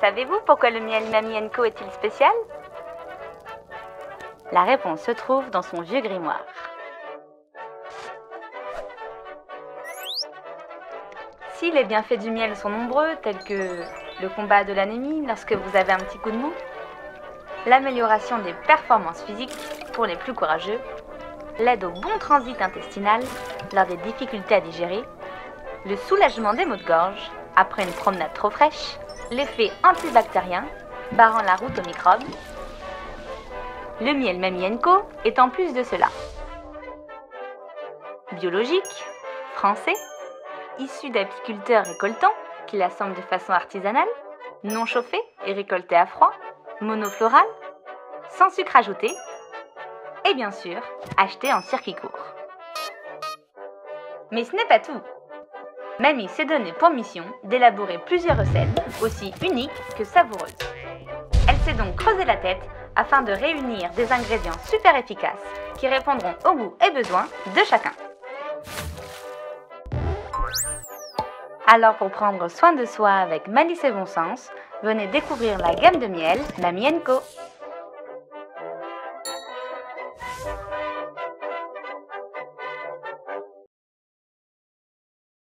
Savez-vous pourquoi le miel Mamie & Co est-il spécial? La réponse se trouve dans son vieux grimoire. Si les bienfaits du miel sont nombreux, tels que le combat de l'anémie lorsque vous avez un petit coup de mou, l'amélioration des performances physiques pour les plus courageux, l'aide au bon transit intestinal lors des difficultés à digérer, le soulagement des maux de gorge après une promenade trop fraîche, l'effet antibactérien barrant la route aux microbes, le miel Mamie & Co est en plus de cela biologique, français, issu d'apiculteurs récoltants qui l'assemblent de façon artisanale, non chauffé et récolté à froid, monofloral, sans sucre ajouté, et bien sûr, acheté en circuit court. Mais ce n'est pas tout. Mamie s'est donné pour mission d'élaborer plusieurs recettes aussi uniques que savoureuses. Elle s'est donc creusé la tête afin de réunir des ingrédients super efficaces qui répondront aux goûts et besoins de chacun. Alors pour prendre soin de soi avec malice et bon sens, venez découvrir la gamme de miel Mamie & Co.